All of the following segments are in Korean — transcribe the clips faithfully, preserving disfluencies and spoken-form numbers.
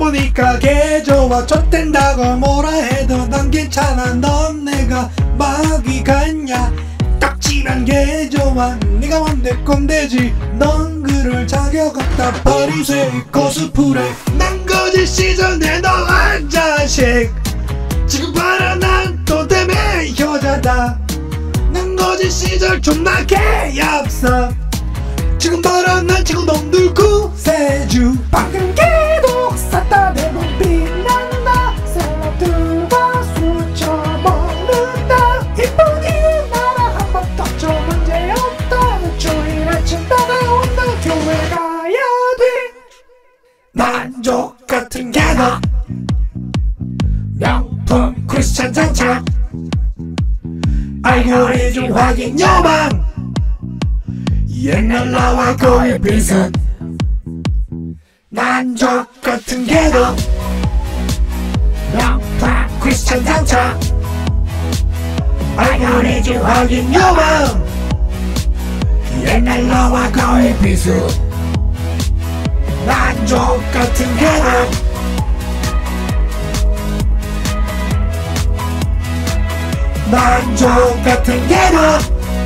보니까 개 좋아. 좆된다고 뭐라 해도 난 괜찮아. 넌 내가 마귀 같냐. 깍지란 개 좋아. 네가 뭔데 꼰대지. 넌 그럴 자격 없다. 버리세 코스프레. 난 거짓 시절 내 너한 자식. 지금 봐라 난 또 때문에 여자다. 난 거짓 시절 존나 개yap사. 지금 봐라 난 지금 놈들 구세주. 방금 계속 쌌다 대본 빛난다. 셀럽들과 술 처먹는다. 이쁘니 나랑 한번 터쳐 문제없다. 주일 아침 다가온다. 교회 가야 돼. 만족 같은 개너. 명품 크리스찬 장착. 알고리즘 확인 여망. 옛날 나와 거의 비슷. 만족 같은 개너. 명품 크리스찬 장착. 알고리즘 확인 여망. 옛날 나와 거의 비슷. 만족 같은 개너. 만족 같은 개너.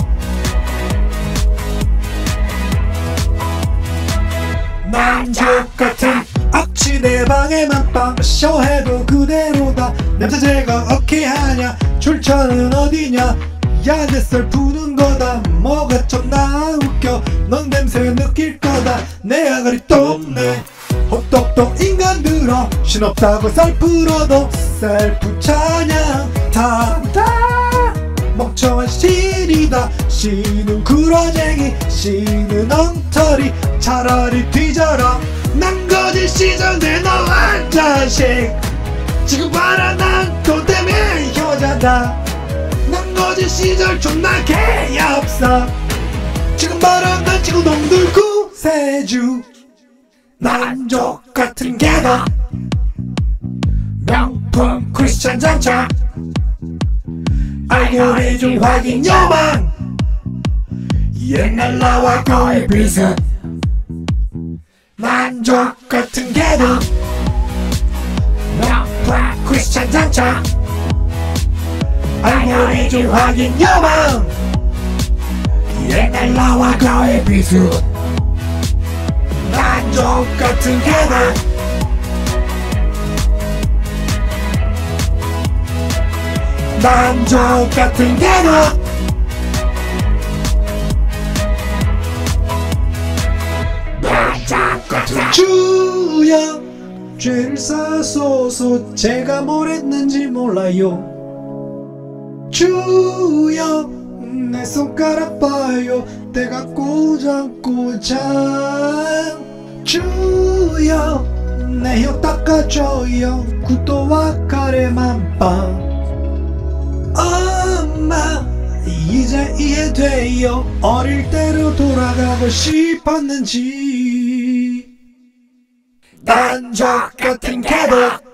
만족 같은 악취 내 방에만 빵 쇼해도 그대로다. 냄새 제거 어떻게 하냐. 출처는 어디냐. 야 내 썰 푸는 거다. 뭐가 존나 웃겨. 넌 냄새 느낄 거다. 내 아가리 똥내. 호떡도 인간들어. 신없다고 썰 풀어도 셀프 찬양. 다다 멍청한 신이다. 신은 구라쟁이. 신은 엉터리. 차라리 뒤져라. 난 거짓 시절 내 너한 자식. 지금 봐라 난 돈 때문에 여자다. 난 거짓 시절 존나 개yap사. 지금 봐라 난 지금 놈들 구세주. 만족 같은 개너. 명품 크리스찬 장착. 알고리즘 확인 여망. 옛날 나와 거의 비슷. 만족 같은 개너. 명품 크리스찬 장착. 알고리즘 확인 여망. 옛날 나와 거의 비슷. 만족 같은 개너. 만족 같은 개너. 만족 같은 주여 죄를 사소서. 제가 뭘 했는지 몰라요. 주여 내 손가락 봐요. 때가 꼬장꼬장. 주여 내 혀 닦아줘요. 구토와 카레만 빵. 엄마 이제 이해돼요. 어릴 때로 돌아가고 싶었는지. 만족 같은 개너.